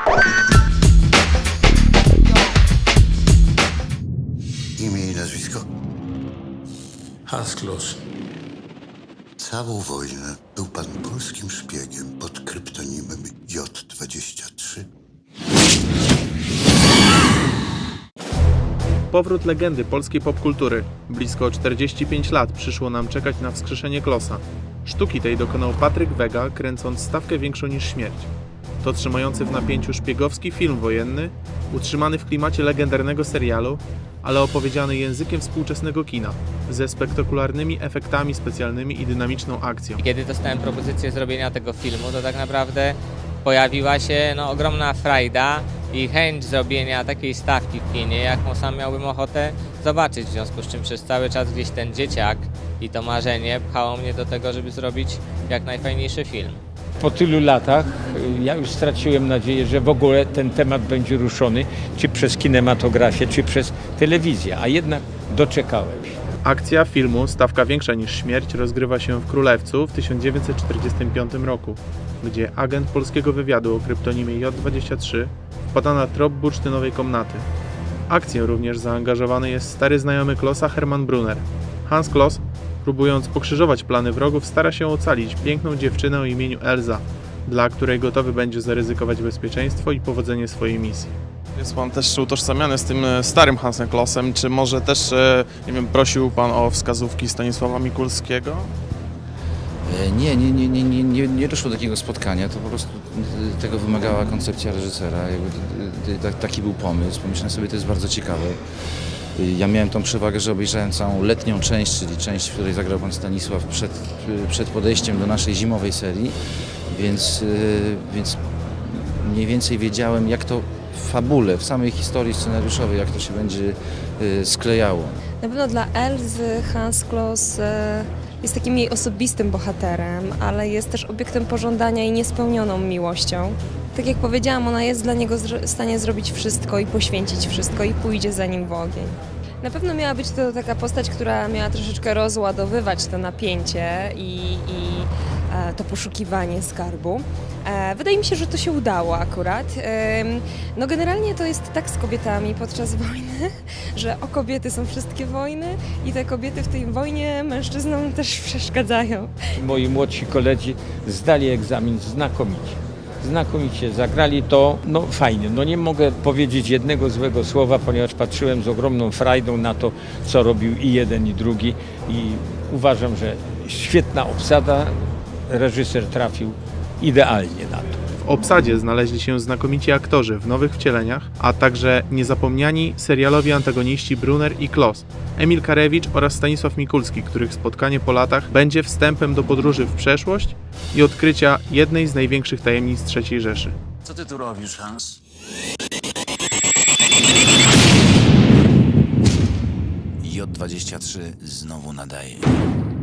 Imię i nazwisko? Hans Kloss. Całą wojnę był pan polskim szpiegiem pod kryptonimem J-23. Powrót legendy polskiej popkultury. Blisko 45 lat przyszło nam czekać na wskrzeszenie Klossa. Sztuki tej dokonał Patryk Wega, kręcąc Stawkę większą niż śmierć. To trzymający w napięciu szpiegowski film wojenny, utrzymany w klimacie legendarnego serialu, ale opowiedziany językiem współczesnego kina, ze spektakularnymi efektami specjalnymi i dynamiczną akcją. Kiedy dostałem propozycję zrobienia tego filmu, to tak naprawdę pojawiła się ogromna frajda i chęć zrobienia takiej stawki w kinie, jaką sam miałbym ochotę zobaczyć, w związku z czym przez cały czas gdzieś ten dzieciak i to marzenie pchało mnie do tego, żeby zrobić jak najfajniejszy film. Po tylu latach ja już straciłem nadzieję, że w ogóle ten temat będzie ruszony, czy przez kinematografię, czy przez telewizję, a jednak doczekałem się. Akcja filmu Stawka większa niż śmierć rozgrywa się w Królewcu w 1945 roku, gdzie agent polskiego wywiadu o kryptonimie J-23 wpada na trop bursztynowej komnaty. W akcję również zaangażowany jest stary znajomy Klossa Hermann Brunner. Hans Kloss, próbując pokrzyżować plany wrogów, stara się ocalić piękną dziewczynę o imieniu Elza, dla której gotowy będzie zaryzykować bezpieczeństwo i powodzenie swojej misji. Jest pan też utożsamiany z tym starym Hansem Klossem. Czy może też, nie wiem, prosił pan o wskazówki Stanisława Mikulskiego? Nie doszło do takiego spotkania, to po prostu tego wymagała koncepcja reżysera. Taki był pomysł, pomyślałem sobie, to jest bardzo ciekawe. Ja miałem tą przewagę, że obejrzałem całą letnią część, czyli część, w której zagrał pan Stanisław przed podejściem do naszej zimowej serii, więc mniej więcej wiedziałem, jak to w fabule, w samej historii scenariuszowej, jak to się będzie sklejało. Na pewno dla Elzy Hans Kloss jest takim jej osobistym bohaterem, ale jest też obiektem pożądania i niespełnioną miłością. Tak jak powiedziałam, ona jest dla niego w stanie zrobić wszystko i poświęcić wszystko i pójdzie za nim w ogień. Na pewno miała być to taka postać, która miała troszeczkę rozładowywać to napięcie i to poszukiwanie skarbu. Wydaje mi się, że to się udało akurat. No generalnie to jest tak z kobietami podczas wojny, że o kobiety są wszystkie wojny i te kobiety w tej wojnie mężczyznom też przeszkadzają. Moi młodsi koledzy zdali egzamin znakomicie zagrali to, fajnie. Nie mogę powiedzieć jednego złego słowa, ponieważ patrzyłem z ogromną frajdą na to, co robił i jeden, i drugi i uważam, że świetna obsada, reżyser trafił idealnie na to. W obsadzie znaleźli się znakomici aktorzy w nowych wcieleniach, a także niezapomniani serialowi antagoniści Brunner i Kloss, Emil Karewicz oraz Stanisław Mikulski, których spotkanie po latach będzie wstępem do podróży w przeszłość i odkrycia jednej z największych tajemnic III Rzeszy. Co ty tu robisz, Hans? J-23 znowu nadaje.